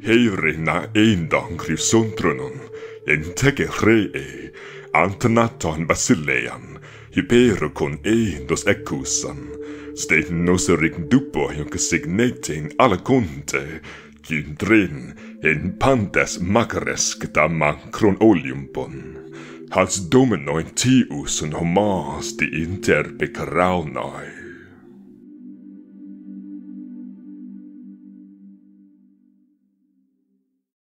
Heirina eindang crysontronum, entege ree, antenaton basilean, hyperocon eindos ecusan, stenos rigdupo jonke signetin alla conte, Gyndrin en pantes macaresk macron oliumpon. Has dominoin tius un homas di interpe caraunai.